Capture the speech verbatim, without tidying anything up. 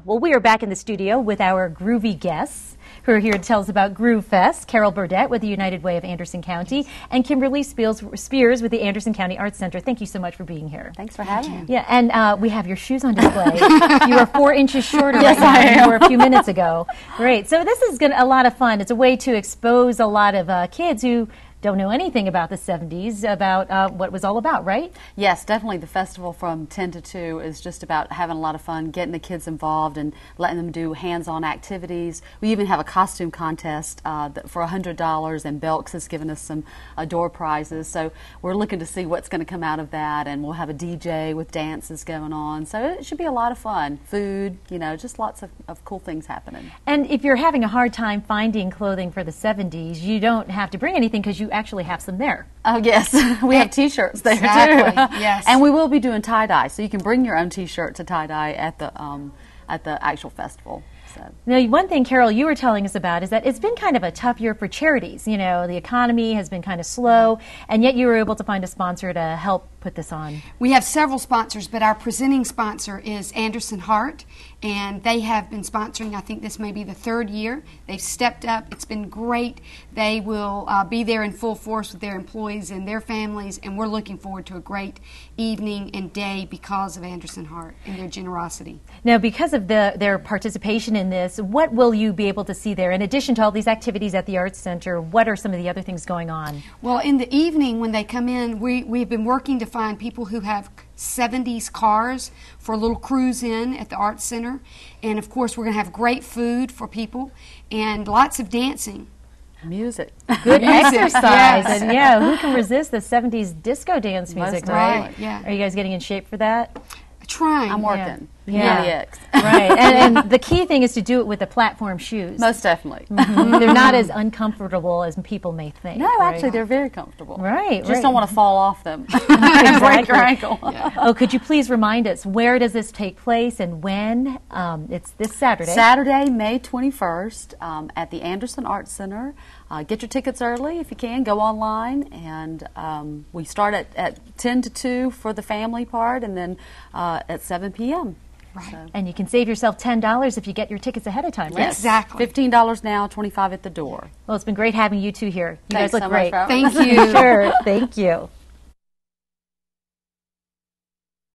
Well, we are back in the studio with our groovy guests who are here to tell us about GrooveFest. Carol Burdett with the United Way of Anderson County and Kimberly Spears, Spears with the Anderson County Arts Center. Thank you so much for being here. Thanks for having me. Yeah, and uh, we have your shoes on display. You are four inches shorter yes, right now than you were a few minutes ago. Great. So this is gonna, a lot of fun. It's a way to expose a lot of uh, kids who don't know anything about the seventies, about uh, what it was all about, right? Yes, definitely. The festival from ten to two is just about having a lot of fun, getting the kids involved and letting them do hands-on activities. We even have a costume contest uh, for one hundred dollars, and Belks has given us some uh, door prizes. So we're looking to see what's going to come out of that, and we'll have a D J with dances going on. So it should be a lot of fun. Food, you know, just lots of, of cool things happening. And if you're having a hard time finding clothing for the seventies, you don't have to bring anything because you actually have some there. Oh yes, we have T-shirts there exactly. too. Yes, and we will be doing tie-dye, so you can bring your own T-shirt to tie-dye at the um, at the actual festival. So. Now, one thing, Carol, you were telling us about is that it's been kind of a tough year for charities. You know, the economy has been kind of slow, and yet you were able to find a sponsor to help put this on. We have several sponsors, but our presenting sponsor is Anderson Heart, and they have been sponsoring, I think this may be the third year. They've stepped up. It's been great. They will uh, be there in full force with their employees and their families, and we're looking forward to a great evening and day because of Anderson Heart and their generosity. Now, because of the, their participation in this, what will you be able to see there? In addition to all these activities at the Arts Center, what are some of the other things going on? Well, in the evening when they come in, we, we've been working to find people who have seventies cars for a little cruise in at the Arts Center. And of course, we're going to have great food for people and lots of dancing. Music. Good exercise. Yes. And yeah, who can resist the seventies disco dance music, Most right? right? Yeah. Are you guys getting in shape for that? Trying. I'm working. Yeah. Yeah. Right. And, and the key thing is to do it with the platform shoes. Most definitely. Mm-hmm. They're not as uncomfortable as people may think. No, right? actually, they're very comfortable. Right. Just right. don't want to fall off them. Exactly. Break your ankle. Yeah. Oh, could you please remind us, where does this take place and when? Um, it's this Saturday. Saturday, May twenty-first, um, at the Anderson Arts Center. Uh, get your tickets early if you can. Go online, and um, we start at, at ten to two for the family part, and then uh, at seven p m Right. So. And you can save yourself ten dollars if you get your tickets ahead of time, right? Yes. Exactly. fifteen dollars now, twenty-five dollars at the door. Well, it's been great having you two here. You Thanks guys look so great. much for having Thank you. Sure. Thank you.